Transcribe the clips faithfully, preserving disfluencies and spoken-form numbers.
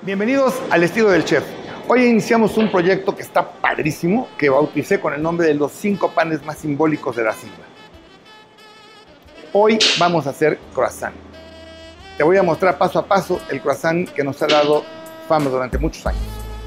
Bienvenidos al Estilo del Chef. Hoy iniciamos un proyecto que está padrísimo, que bauticé con el nombre de los cinco panes más simbólicos de la sigla. Hoy vamos a hacer croissant. Te voy a mostrar paso a paso el croissant que nos ha dado fama durante muchos años.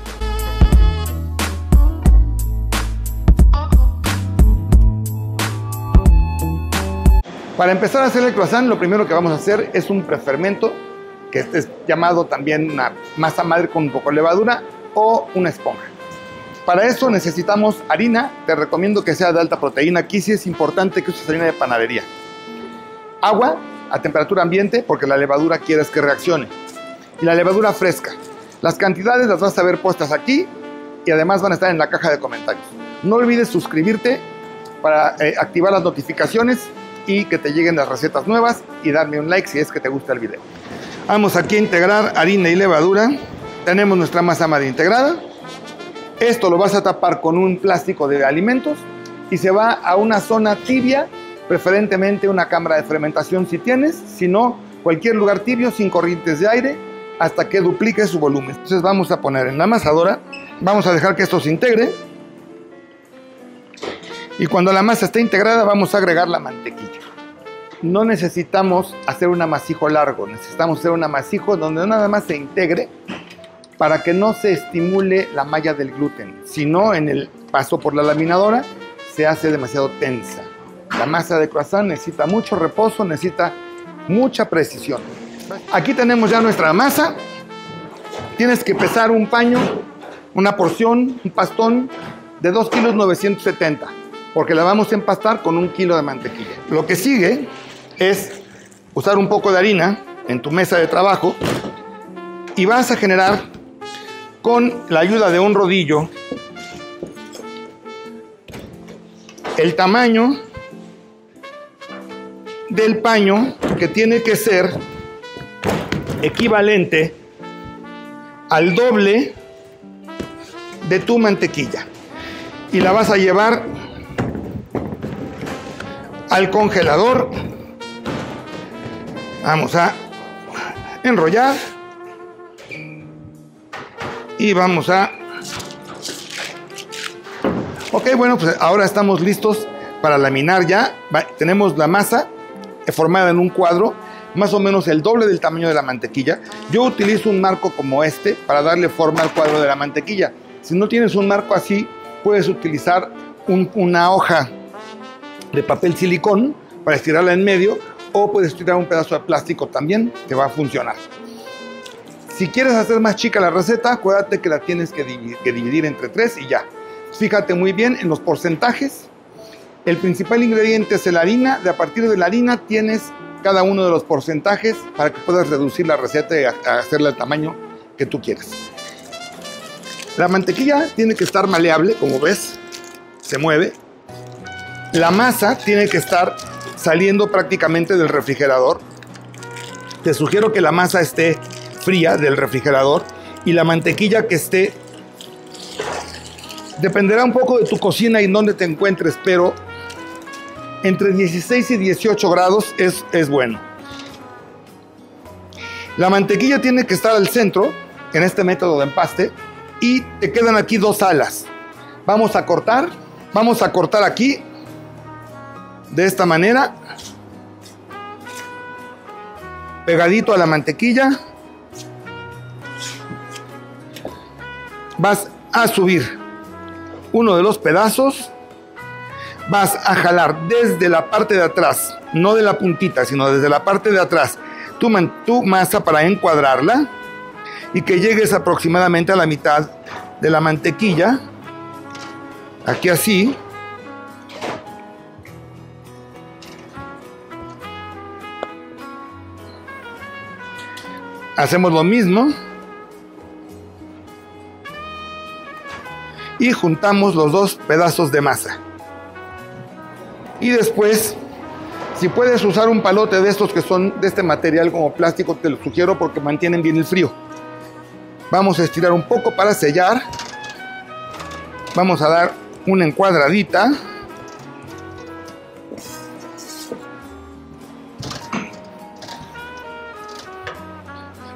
Para empezar a hacer el croissant, lo primero que vamos a hacer es un prefermento, que es llamado también una masa madre con un poco de levadura o una esponja. Para eso necesitamos harina. Te recomiendo que sea de alta proteína. Aquí sí es importante que uses harina de panadería. Agua a temperatura ambiente, porque la levadura quieres que reaccione. Y la levadura fresca. Las cantidades las vas a ver puestas aquí y además van a estar en la caja de comentarios. No olvides suscribirte para eh, activar las notificaciones y que te lleguen las recetas nuevas, y darme un like si es que te gusta el video. Vamos aquí a integrar harina y levadura. Tenemos nuestra masa madre integrada. Esto lo vas a tapar con un plástico de alimentos y se va a una zona tibia, preferentemente una cámara de fermentación si tienes, si no, cualquier lugar tibio sin corrientes de aire hasta que duplique su volumen. Entonces vamos a poner en la amasadora, vamos a dejar que esto se integre y cuando la masa esté integrada vamos a agregar la mantequilla. No necesitamos hacer un amasijo largo, necesitamos hacer un amasijo donde nada más se integre para que no se estimule la malla del gluten. Si no, en el paso por la laminadora se hace demasiado tensa. La masa de croissant necesita mucho reposo, necesita mucha precisión. Aquí tenemos ya nuestra masa. Tienes que pesar un paño, una porción, un pastón de dos kilos novecientos setenta, porque la vamos a empastar con un kilo de mantequilla. Lo que sigue es usar un poco de harina en tu mesa de trabajo y vas a generar, con la ayuda de un rodillo, el tamaño del paño, que tiene que ser equivalente al doble de tu mantequilla, y la vas a llevar al congelador. Vamos a enrollar y vamos a... Ok, bueno, pues ahora estamos listos para laminar ya. Va, tenemos la masa formada en un cuadro, más o menos el doble del tamaño de la mantequilla. Yo utilizo un marco como este para darle forma al cuadro de la mantequilla. Si no tienes un marco así, puedes utilizar un, una hoja de papel silicón para estirarla en medio, o puedes estirar un pedazo de plástico también, que va a funcionar. Si quieres hacer más chica la receta, acuérdate que la tienes que dividir, que dividir entre tres y ya. Fíjate muy bien en los porcentajes. El principal ingrediente es la harina. De a partir de la harina tienes cada uno de los porcentajes para que puedas reducir la receta y hacerla al tamaño que tú quieras. La mantequilla tiene que estar maleable, como ves, se mueve. La masa tiene que estar saliendo prácticamente del refrigerador. Te sugiero que la masa esté fría del refrigerador y la mantequilla que esté, dependerá un poco de tu cocina y dónde te encuentres, pero entre dieciséis y dieciocho grados es, es bueno. La mantequilla tiene que estar al centro en este método de empaste y te quedan aquí dos alas. Vamos a cortar, vamos a cortar aquí de esta manera, pegadito a la mantequilla. Vas a subir uno de los pedazos, vas a jalar desde la parte de atrás, no de la puntita, sino desde la parte de atrás, tu, man, tu masa para encuadrarla y que llegues aproximadamente a la mitad de la mantequilla, aquí así. Hacemos lo mismo y juntamos los dos pedazos de masa. Y después, si puedes usar un palote de estos que son de este material como plástico, te lo sugiero porque mantienen bien el frío. Vamos a estirar un poco para sellar. Vamos a dar una encuadradita.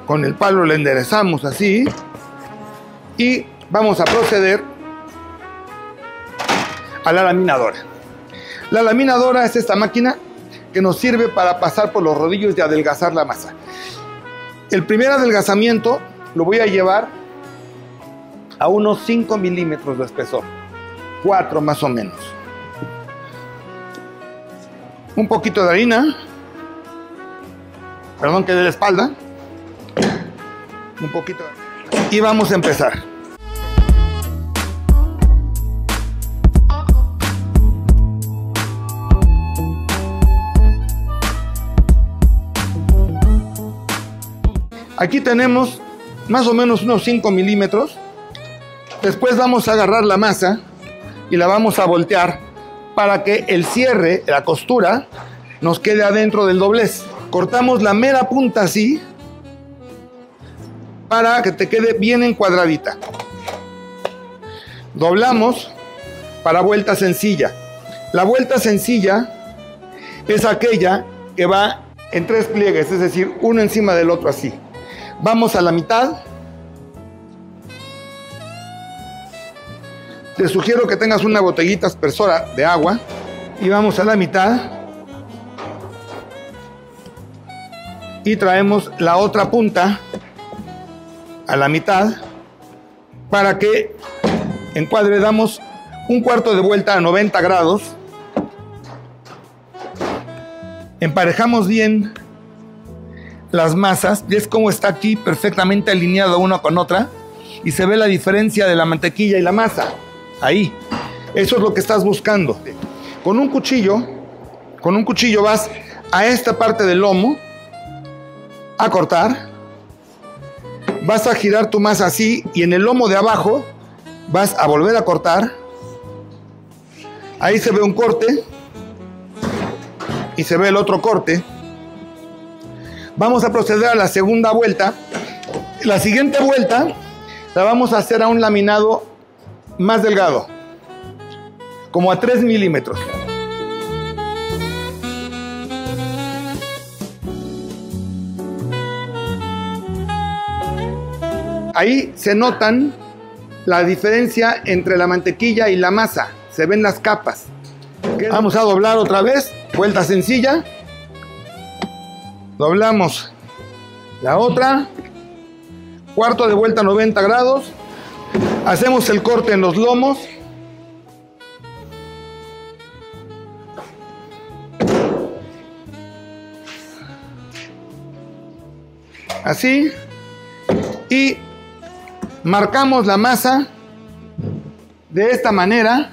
Con el palo le enderezamos así. Y vamos a proceder a la laminadora. La laminadora es esta máquina que nos sirve para pasar por los rodillos y adelgazar la masa. El primer adelgazamiento lo voy a llevar a unos cinco milímetros de espesor, cuatro más o menos. Un poquito de harina, perdón que de la espalda, un poquito de... y vamos a empezar. Aquí tenemos más o menos unos cinco milímetros. Después vamos a agarrar la masa y la vamos a voltear para que el cierre, la costura, nos quede adentro del doblez. Cortamos la mera punta así para que te quede bien encuadradita. Doblamos para vuelta sencilla. La vuelta sencilla es aquella que va en tres pliegues, es decir, uno encima del otro así. Vamos a la mitad. Te sugiero que tengas una botellita aspersora de agua. Y vamos a la mitad. Y traemos la otra punta a la mitad para que encuadre. Damos un cuarto de vuelta a noventa grados. Emparejamos bien las masas. ¿Ves cómo está aquí perfectamente alineado una con otra? Y se ve la diferencia de la mantequilla y la masa. Ahí. Eso es lo que estás buscando. Con un cuchillo, con un cuchillo vas a esta parte del lomo a cortar. Vas a girar tu masa así y en el lomo de abajo vas a volver a cortar. Ahí se ve un corte y se ve el otro corte. Vamos a proceder a la segunda vuelta. La siguiente vuelta la vamos a hacer a un laminado más delgado, como a tres milímetros. Ahí se notan la diferencia entre la mantequilla y la masa. Se ven las capas. Vamos a doblar otra vez. Vuelta sencilla. Doblamos la otra. Cuarto de vuelta a noventa grados. Hacemos el corte en los lomos. Así. Y marcamos la masa de esta manera.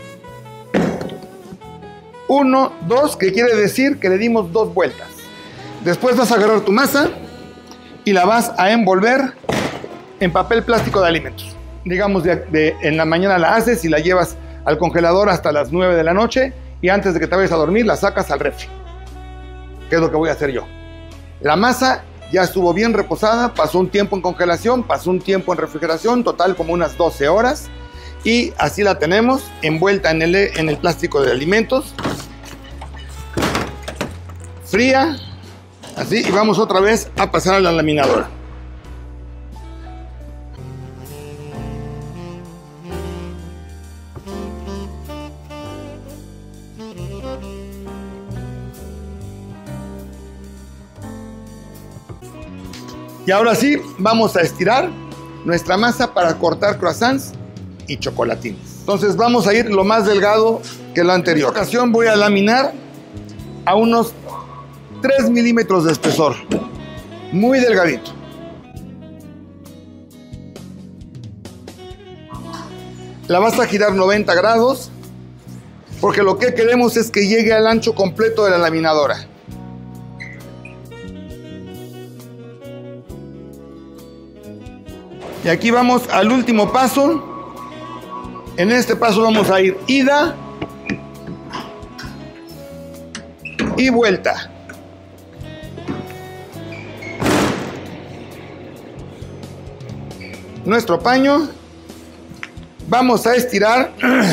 Uno, dos, que quiere decir que le dimos dos vueltas. Después vas a agarrar tu masa y la vas a envolver en papel plástico de alimentos. Digamos, de, de, en la mañana la haces y la llevas al congelador hasta las nueve de la noche y antes de que te vayas a dormir la sacas al refri. ¿Qué es lo que voy a hacer yo? La masa ya estuvo bien reposada, pasó un tiempo en congelación, pasó un tiempo en refrigeración, total como unas doce horas. Y así la tenemos, envuelta en el, en el plástico de alimentos. Fría, así, y vamos otra vez a pasar a la laminadora. Y ahora sí, vamos a estirar nuestra masa para cortar croissants y chocolatines. Entonces vamos a ir lo más delgado que lo anterior. En esta ocasión voy a laminar a unos tres milímetros de espesor. Muy delgadito. La vas a girar noventa grados porque lo que queremos es que llegue al ancho completo de la laminadora. Y aquí vamos al último paso. En este paso vamos a ir ida y vuelta. Nuestro paño. Vamos a estirar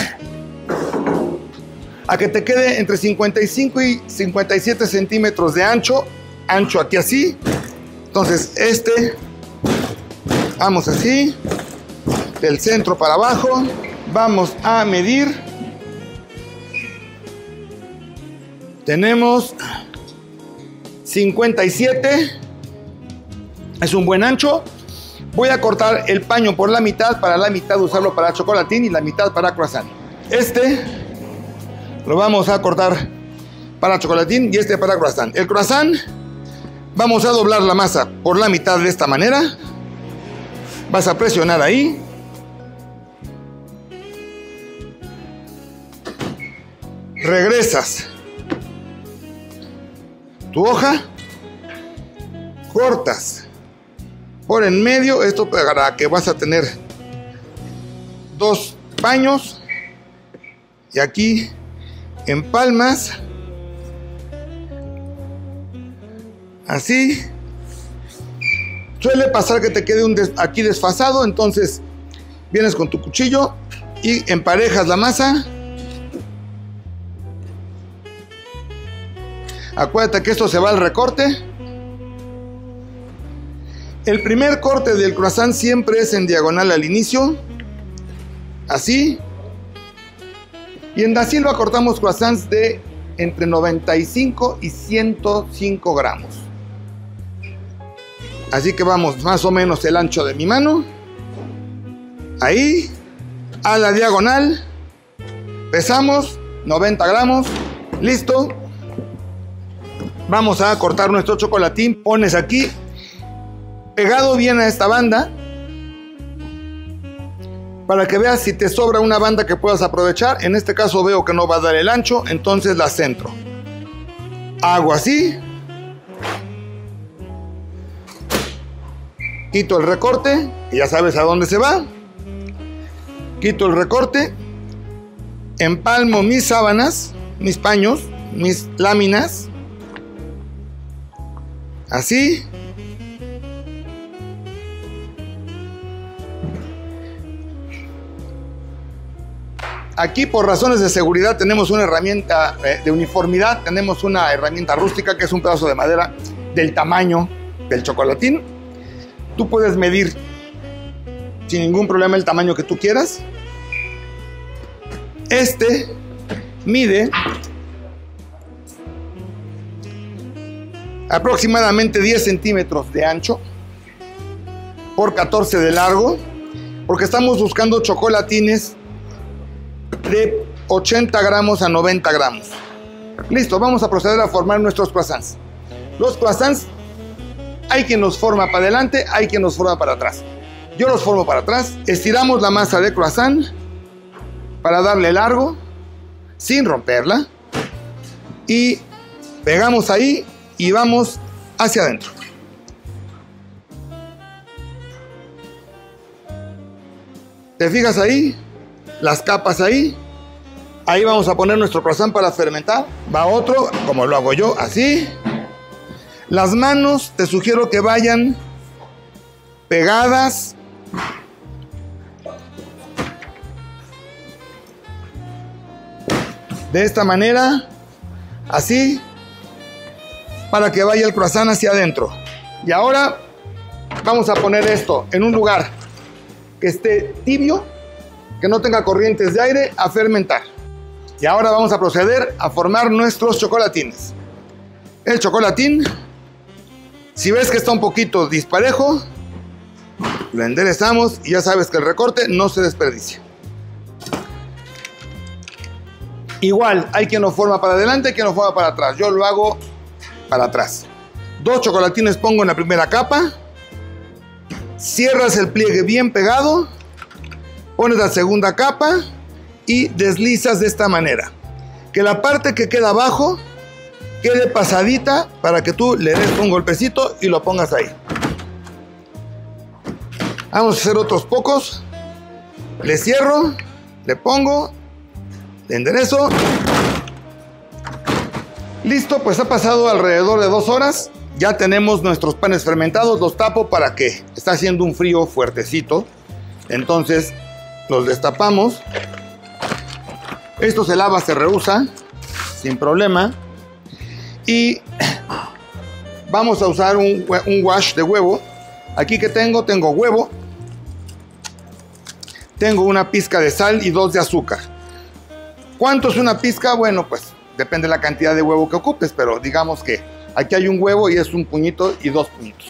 a que te quede entre cincuenta y cinco y cincuenta y siete centímetros de ancho. Ancho aquí así. Entonces este, vamos así, del centro para abajo, vamos a medir. Tenemos cincuenta y siete, es un buen ancho. Voy a cortar el paño por la mitad, para la mitad usarlo para chocolatín y la mitad para croissant. Este lo vamos a cortar para chocolatín y este para croissant. El croissant, vamos a doblar la masa por la mitad de esta manera. Vas a presionar ahí. Regresas tu hoja, cortas por en medio, esto para que vas a tener dos paños, y aquí empalmas así. Suele pasar que te quede un des aquí desfasado, entonces vienes con tu cuchillo y emparejas la masa. Acuérdate que esto se va al recorte. El primer corte del croissant siempre es en diagonal al inicio, así. Y en Da Silva cortamos croissants de entre noventa y cinco y ciento cinco gramos. Así que vamos más o menos el ancho de mi mano. Ahí, a la diagonal. Pesamos noventa gramos. Listo. Vamos a cortar nuestro chocolatín. Pones aquí, pegado bien a esta banda, para que veas si te sobra una banda que puedas aprovechar. En este caso veo que no va a dar el ancho, entonces la centro. Hago así. Quito el recorte, y ya sabes a dónde se va. Quito el recorte. Empalmo mis sábanas, mis paños, mis láminas. Así. Aquí, por razones de seguridad, tenemos una herramienta eh, de uniformidad. Tenemos una herramienta rústica que es un pedazo de madera del tamaño del chocolatín. Tú puedes medir sin ningún problema el tamaño que tú quieras. Este mide aproximadamente diez centímetros de ancho por catorce de largo, porque estamos buscando chocolatines de ochenta gramos a noventa gramos. Listo, vamos a proceder a formar nuestros croissants. Los croissants, hay quien los forma para adelante, hay quien los forma para atrás. Yo los formo para atrás. Estiramos la masa de croissant para darle largo, sin romperla, y pegamos ahí y vamos hacia adentro. ¿Te fijas ahí? Las capas ahí. Ahí vamos a poner nuestro croissant para fermentar. Va otro, como lo hago yo, así. Las manos te sugiero que vayan pegadas. De esta manera, así, para que vaya el croissant hacia adentro. Y ahora vamos a poner esto en un lugar que esté tibio, que no tenga corrientes de aire, a fermentar. Y ahora vamos a proceder a formar nuestros chocolatines. El chocolatín, si ves que está un poquito disparejo, lo enderezamos y ya sabes que el recorte no se desperdicia. Igual, hay quien lo forma para adelante, hay quien lo forma para atrás. Yo lo hago para atrás. Dos chocolatines pongo en la primera capa. Cierras el pliegue bien pegado. Pones la segunda capa y deslizas de esta manera. Que la parte que queda abajo quede pasadita para que tú le des un golpecito y lo pongas ahí. Vamos a hacer otros pocos. Le cierro, le pongo, le enderezo. Listo, pues ha pasado alrededor de dos horas. Ya tenemos nuestros panes fermentados. Los tapo para que está haciendo un frío fuertecito. Entonces los destapamos. Esto se lava, se reusa sin problema. Y Vamos a usar un, un wash de huevo. Aquí que tengo, tengo huevo. Tengo una pizca de sal y dos de azúcar. ¿Cuánto es una pizca? Bueno, pues depende de la cantidad de huevo que ocupes, pero digamos que aquí hay un huevo y es un puñito y dos puñitos.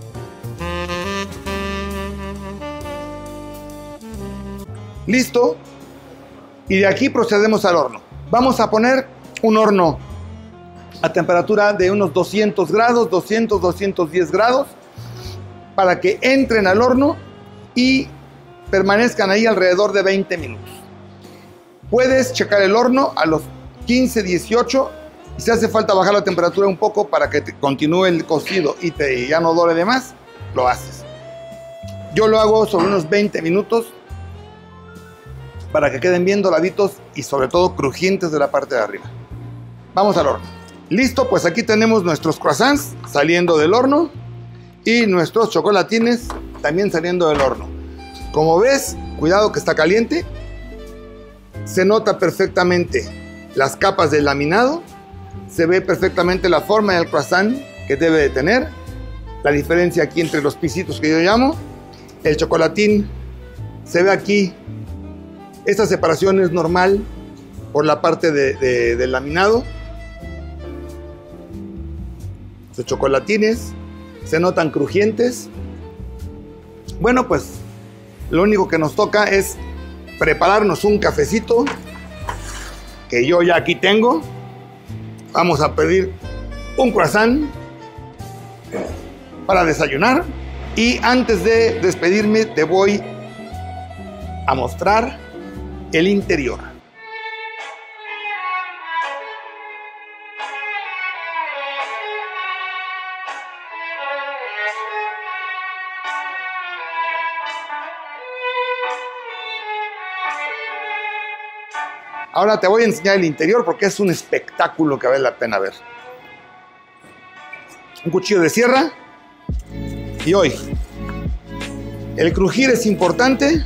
Listo. Y de aquí procedemos al horno. Vamos a poner un horno a temperatura de unos doscientos grados, doscientos, doscientos diez grados, para que entren al horno y permanezcan ahí alrededor de veinte minutos. Puedes checar el horno a los quince, dieciocho, y si hace falta bajar la temperatura un poco para que te continúe el cocido y te, ya no dore de más, lo haces. Yo lo hago sobre unos veinte minutos para que queden bien doraditos y sobre todo crujientes de la parte de arriba. Vamos al horno. Listo, pues aquí tenemos nuestros croissants saliendo del horno y nuestros chocolatines también saliendo del horno. Como ves, cuidado que está caliente. Se nota perfectamente las capas del laminado. Se ve perfectamente la forma del croissant que debe de tener. La diferencia aquí entre los pisitos que yo llamo. El chocolatín se ve aquí. Esta separación es normal por la parte de, de, del laminado. Los chocolatines se notan crujientes. Bueno, pues lo único que nos toca es prepararnos un cafecito que yo ya aquí tengo. Vamos a pedir un croissant para desayunar. Y antes de despedirme te voy a mostrar el interior. Ahora te voy a enseñar el interior porque es un espectáculo que vale la pena ver. Un cuchillo de sierra. Y hoy, el crujir es importante.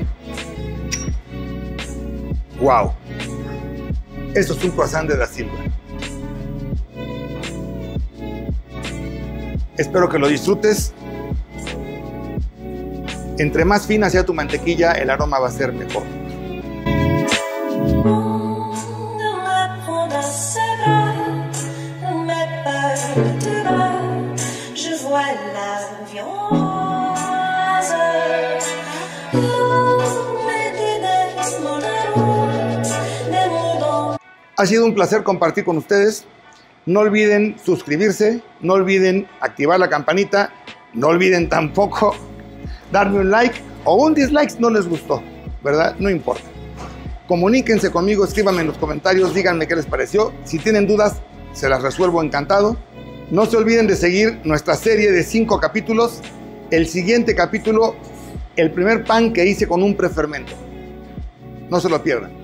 ¡Wow! Esto es un croissant de Da Silva. Espero que lo disfrutes. Entre más fina sea tu mantequilla, el aroma va a ser mejor. Ha sido un placer compartir con ustedes. No olviden suscribirse, no olviden activar la campanita, no olviden tampoco darme un like o un dislike si no les gustó, ¿verdad? No importa. Comuníquense conmigo, escríbanme en los comentarios, díganme qué les pareció. Si tienen dudas, se las resuelvo encantado. No se olviden de seguir nuestra serie de cinco capítulos. El siguiente capítulo, el primer pan que hice con un prefermento. No se lo pierdan.